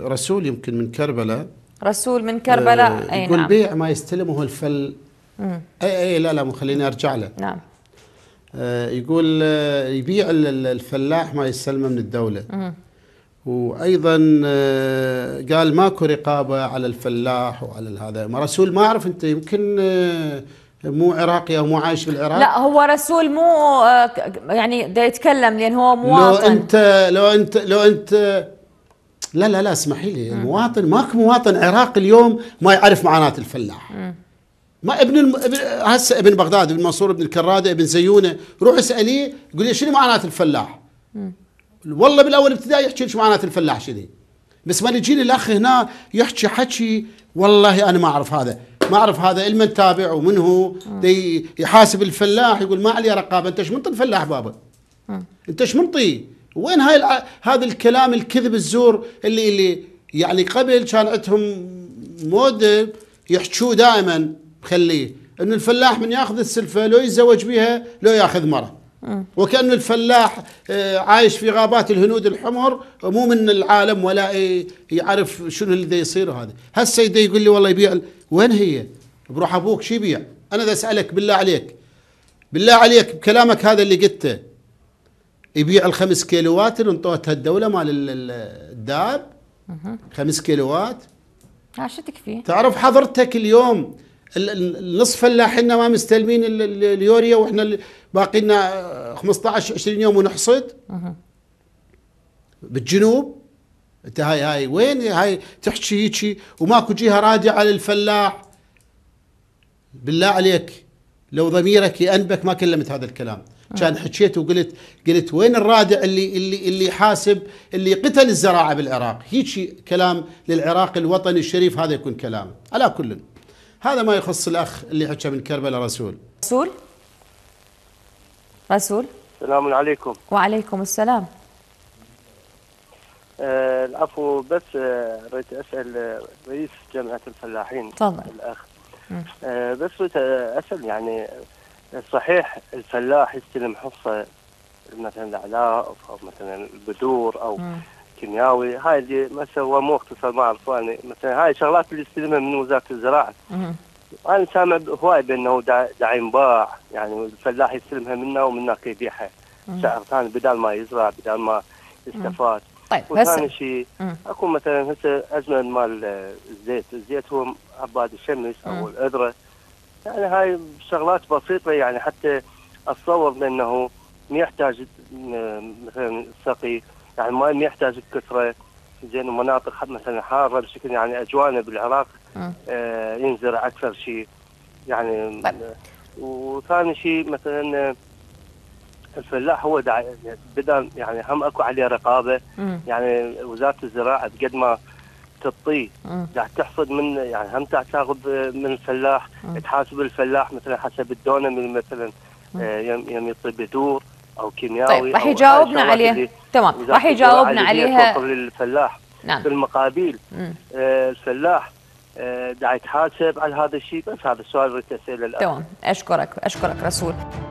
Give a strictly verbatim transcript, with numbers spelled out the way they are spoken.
رسول يمكن من كربلاء. رسول من كربلاء. أي يقول نعم. بيع ما يستلمه الفل. مم. اي اي لا لا مو خليني ارجع له. نعم. آه يقول آه يبيع الفلاح ما يستلمه من الدولة. مم. وايضا آه قال ماكو رقابة على الفلاح وعلى هذا. ما رسول ما اعرف انت يمكن آه مو عراقي او مو عايش بالعراق. لا هو رسول مو يعني دا يتكلم لان هو مواطن. لو انت لو انت لو انت لا لا لا اسمحي لي. م. مواطن ماكو مواطن عراقي اليوم ما يعرف معاناة الفلاح. م. ما ابن الم... هسه ابن بغداد ابن منصور ابن الكرادة ابن زيونة روح اساليه يقول لي شنو معاناة الفلاح. م. والله بالاول ابتدائي يحكي لك معاناة الفلاح شنو. بس ما يجيني الاخ هنا يحكي حكي والله انا ما اعرف هذا ما اعرف هذا المن تابع ومن هو يحاسب الفلاح يقول ما عليه رقابه. انت ايش منطي الفلاح بابا؟ انت ايش منطي؟ وين هاي الع... هذا الكلام الكذب الزور اللي اللي يعني قبل كان عندهم موديل يحكوه دائما خليه انه الفلاح من ياخذ السلفه لو يتزوج بها لو ياخذ مره. وكأنه الفلاح عايش في غابات الهنود الحمر مو من العالم ولا يعرف شنو اللي يصير. هذا هسه يقول لي والله يبيع. وين هي؟ بروح ابوك شو يبيع؟ انا اذا اسالك بالله عليك بالله عليك بكلامك هذا اللي قلته يبيع الخمس كيلوات اللي انطوتها الدوله مال الداب. خمس كيلوات شو تكفي؟ تعرف حضرتك اليوم النصف فلاحنا ما مستلمين اليوريا واحنا باقي لنا خمسة عشر عشرين يوم ونحصد. بالجنوب انت هاي هاي وين هاي تحكي هيجي وماكو جهه رادعه للفلاح. بالله عليك لو ضميرك يأنبك ما كلمت هذا الكلام. كان حكيت وقلت قلت وين الرادع اللي اللي اللي حاسب اللي قتل الزراعه بالعراق. هيجي كلام للعراق الوطني الشريف هذا يكون كلام. على كل هذا ما يخص الأخ اللي حكى من كربلاء. رسول رسول رسول السلام عليكم. وعليكم السلام. آه العفو بس آه ريت أسأل رئيس جامعة الفلاحين. تفضل الأخ. آه بس ريت أسأل يعني صحيح الفلاح يستلم حصة مثلا الأعلاف أو مثلا البذور أو م. كيمياوي. هاي اللي مثلا هو مو اختصار ما اعرف يعني مثلا هاي شغلات اللي يستلمها من وزاره الزراعه. انا سامع هواي بانه دا ينباع يعني الفلاح يستلمها منا ومنك يبيعها سعر ثاني بدل ما يزرع بدل ما يستفاد. طيب وثاني شيء اكو مثلا هسه ازمه مال الزيت، الزيت هو عباد الشمس او الأذرة. يعني هاي شغلات بسيطه يعني حتى اتصور بانه ما يحتاج مثلا سقي يعني ما يحتاج الكثره زين. ومناطق مثلا حاره بشكل يعني اجوانا بالعراق آه ينزرع اكثر شيء يعني. وثاني شيء مثلا الفلاح هو بدل يعني هم اكو عليه رقابه. مم. يعني وزاره الزراعه بقد ما تعطيه قاعد تحصد من يعني هم تاخذ من الفلاح. مم. تحاسب الفلاح مثلا حسب الدونه من مثلا آه يم يطي بذور او كيمياوي. طيب راح يجاوبنا عليه. تمام راح يجاوبنا عليها للفلاح. نعم. في المقابل آه الفلاح آه دا يتحاسب على هذا الشيء. بس هذا السؤال اللي اساله الان. تمام اشكرك اشكرك رسول.